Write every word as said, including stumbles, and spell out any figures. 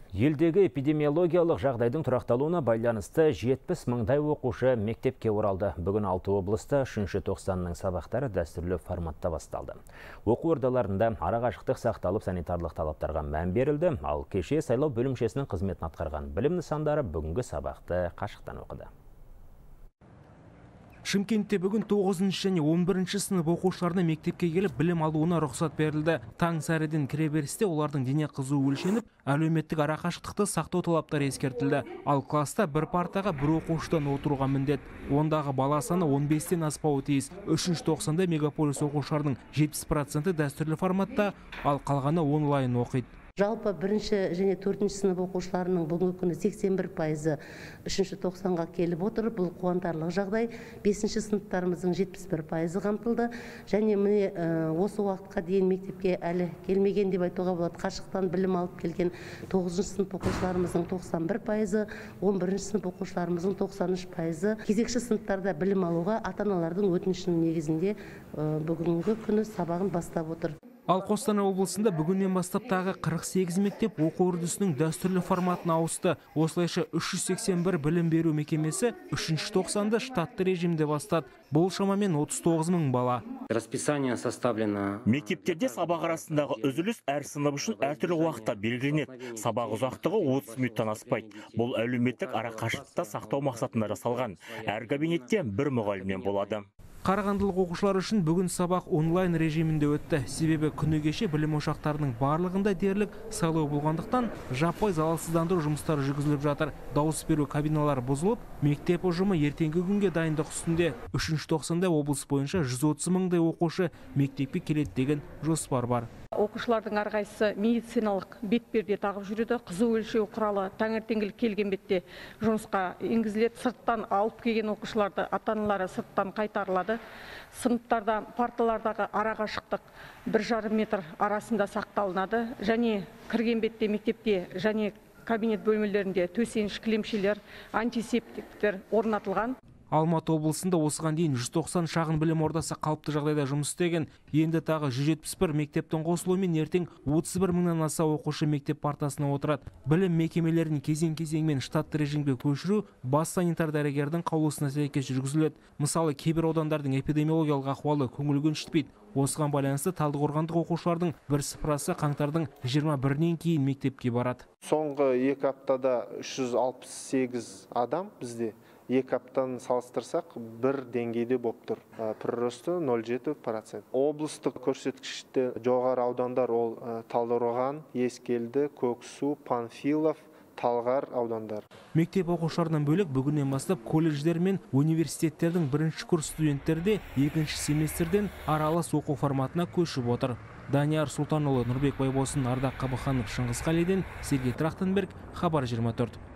Елдегі эпидемиологиялық жағдайдың тұрақталуына байланысты жетпіс мыңдай оқушы мектепке оралды. Бүгін алты облыста үшінші тоқсанның сабақтары дәстүрлі форматта басталды. Оқу ордаларында арақашықтық сақталып, санитарлық талаптарға мән берілді, ал кеше сайлау бөлімшесінің қызметін атқарған білім нысандары бүгінгі сабақты қашықтан оқыды. Шымкентте бүгін тоғызыншы және он бірінші сынып оқушыларына мектепке келіп білім алуына рұқсат берілді. Таң сәріден кіреберісте олардың дене қызуы өлшеніп, әлеуметтік арақашықтықты сақтау талаптары ескертілді. Ал класста бір партаға бір оқушыдан отыруға міндет. Ондағы бала саны он бестен аспауы тиіс. үшінші тоқсанда мегаполис оқушыларының жетпіс проценті дәстүрлі форматта, ал қалғаны онлайн оқиды. Жалпы бірінші және төртінші сынып оқушыларының бүгінгі күні сексен бір пайызы үшінші тоқсанға келіп отыр. Бұл қуантарлық жағдай. бесінші сыныптарымыздың жетпіс бір пайызы қамтылды. Және міне осы уақытқа дейін мектепке әлі келмеген деп айтуға болады. Қашықтан білім алып келген тоғызыншы сынып оқушыларымыздың тоқсан бір пайызы, он бірінші сынып оқушыларымыздың тоқсан үш пайызы кезекші сыныптарда білім алуға ата-аналардың өтінішінің негізінде бүгінгі күні сабағын бастап отыр. Ал Қостанай облысында бүгіннен бастап тағы қырық сегіз мектеп оқу үрдісінің дәстүрлі форматына ауысты. Осылайша үш жүз сексен бір білім беру мекемесі үшінші тоқсанды штатты режимде бастады. Бұл шамамен отыз тоғыз мың бала. Расписание составлено. Мектептерде сабақ арасындағы үзіліс әр сынып үшін әртүрлі уақытта белгіленеді. Сабақ ұзақтығы отыз минуттан аспайды. Бұл әлеуметтік арақашықтықты сақтау мақсатында жасалған. Әр кабинетте бір мұғалімнен болады. Қарағандылық оқушылар үшін бүгін сабақ онлайн режимінде өтті. Себебі күні кеше білім ошақтарының барлығында дерлік сайлау болғандықтан жаппай залалсыздандыру жұмыстары жүргізіліп жатыр. Дауыс беру кабиналары бұзылып, мектеп ұжымы ертеңгі күнге дайындық үстінде. үшінші тоқсанда облыс бойынша жүз отыз мыңдай оқушы мектепке келеді деген жоспар бар. Оқушылардың әрқайсысы медициналық бетперде тағып жүреді. Қызу өлшеу құралы таңертеңгілік келген бетте жұмысқа енгізіледі. Сырттан алып келген оқушыларды ата-аналары сырттан қайтарылады. Сыныптарда парталардағы арақашықтық бір жарым метр арасында сақталынады. Және кірген бетте мектепте және кабинет бөлмелерінде төсеніш, кілемшелер, антисептиктер орнатылған. Алматы облысында осыған дейін жүз тоқсан шағын білім ордасы қалыпты жағдайда жұмыс істеген. Енді тағы жүз жетпіс бір мектептің қосылуымен ертең отыз бір мыңнан аса оқушы мектеп партасына отырады. Білім мекемелерін кезең-кезеңмен штатты режимге көшіру бас санитар дәрігердің қаулысына сәйкес жүргізіледі. Мысалы, кейбір аудандардың эпидемиологиялық ахуалы көңіл көншітпейді. Осыған байланысты Талдықорғандық оқушылардың бір сыпырасы қаңтардың жиырма бірінен кейін мектепке барады. Соңғы екі аптада үш жүз алпыс сегіз адам бізде. Екі аптаны салыстырсақ, бір деңгейде болып тұр. Приросты нөл жеті процент. Облыстық көрсеткіште жоғары аудандар ол Талдықорған, Ескелді, Көксу, Панфилов, Талғар аудандар. Мектеп оқушыларынан бөлек бүгіннен бастап колледждер мен университеттердің бірінші курс студенттері де екінші семестрден аралас оқу форматына көшіп отыр. Данияр Сұлтанұлы, Нұрбек Байбосын, Ардақ Қабықанов, Шыңғыс Қалиден, Сергей Трахтенберг, Хабар жиырма төрт.